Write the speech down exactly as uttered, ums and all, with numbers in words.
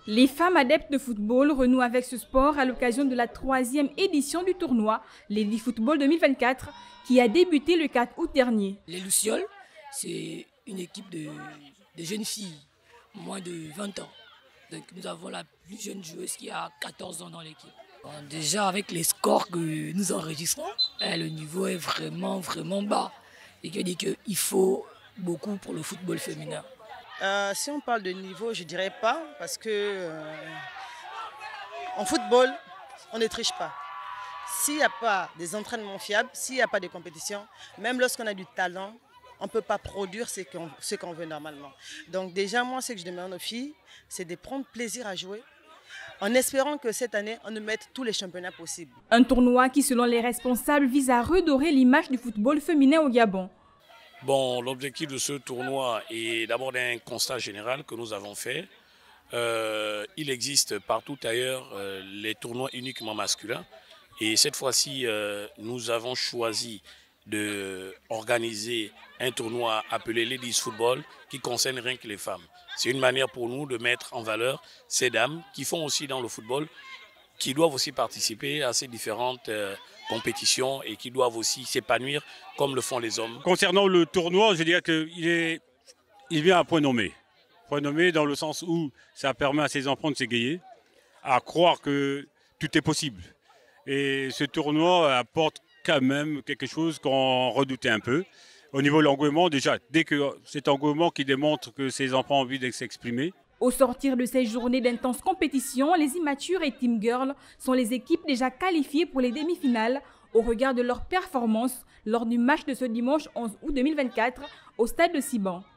Les femmes adeptes de football renouent avec ce sport à l'occasion de la troisième édition du tournoi Lady Football deux mille vingt-quatre qui a débuté le quatre août dernier. Les Lucioles, c'est une équipe de, de jeunes filles, moins de vingt ans. Donc nous avons la plus jeune joueuse qui a quatorze ans dans l'équipe. Déjà avec les scores que nous enregistrons, le niveau est vraiment vraiment bas. Et qui dit qu'il faut beaucoup pour le football féminin. Euh, si on parle de niveau, je ne dirais pas, parce que euh, en football, on ne triche pas. S'il n'y a pas des entraînements fiables, s'il n'y a pas de compétition, même lorsqu'on a du talent, on ne peut pas produire ce qu'on ce qu'on veut normalement. Donc déjà, moi, ce que je demande aux filles, c'est de prendre plaisir à jouer, en espérant que cette année, on nous mette tous les championnats possibles. Un tournoi qui, selon les responsables, vise à redorer l'image du football féminin au Gabon. Bon, l'objectif de ce tournoi est d'abord d'un constat général que nous avons fait. Euh, il existe partout ailleurs euh, les tournois uniquement masculins. Et cette fois-ci, euh, nous avons choisi d'organiser un tournoi appelé Ladies Football qui concerne rien que les femmes. C'est une manière pour nous de mettre en valeur ces dames qui font aussi dans le football, qui doivent aussi participer à ces différentes euh, compétitions et qui doivent aussi s'épanouir comme le font les hommes. Concernant le tournoi, je dirais qu'il est, il vient à point nommé. Point nommé dans le sens où ça permet à ces enfants de s'égayer, à croire que tout est possible. Et ce tournoi apporte quand même quelque chose qu'on redoutait un peu. Au niveau de l'engouement, déjà, dès que cet engouement qui démontre que ces enfants ont envie de s'exprimer. Au sortir de ces journées d'intenses compétitions, les immatures et Team Girl sont les équipes déjà qualifiées pour les demi-finales au regard de leur performance lors du match de ce dimanche onze août deux mille vingt-quatre au stade de Siban.